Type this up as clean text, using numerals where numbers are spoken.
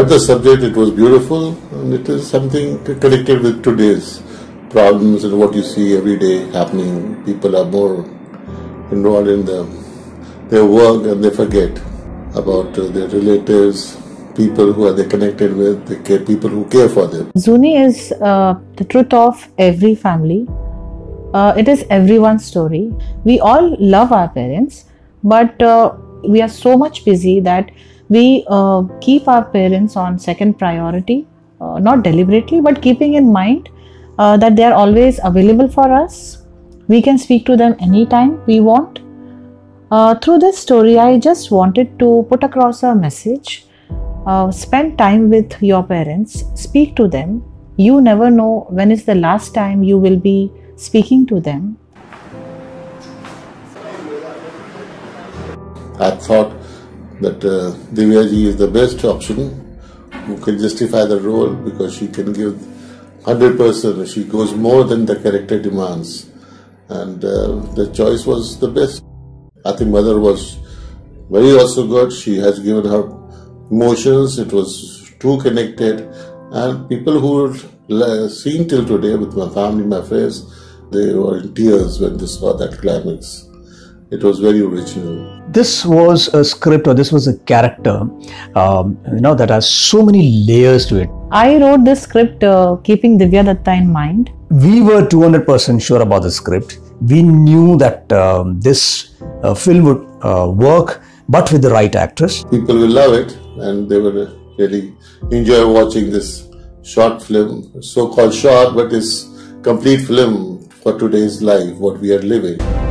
love the subject. It was beautiful, and it is something connected with today's problems and what you see every day happening. People are more involved in their work, and they forget about their relatives, people who are they connected with, people who care for them. Zuni is the truth of every family. It is everyone's story. We all love our parents, but we are so much busy that we keep our parents on second priority, not deliberately, but keeping in mind that they are always available for us. We can speak to them anytime we want. Through this story, I just wanted to put across a message. Spend time with your parents, speak to them. You never know when is the last time you will be speaking to them. I thought that Divyaji is the best option who can justify the role, because she can give 100%. She goes more than the character demands, and the choice was the best. I think mother was very also good. She has given her emotions. It was too connected, and people who seen till today with my family, my friends, they were in tears when they saw that climax. It was very original. This was a script, or this was a character, that has so many layers to it. I wrote this script keeping Divya Datta in mind. We were 200% sure about the script. We knew that this film would work, but with the right actress. People will love it, and they will really enjoy watching this short film, so-called short, but it's complete film for today's life, what we are living.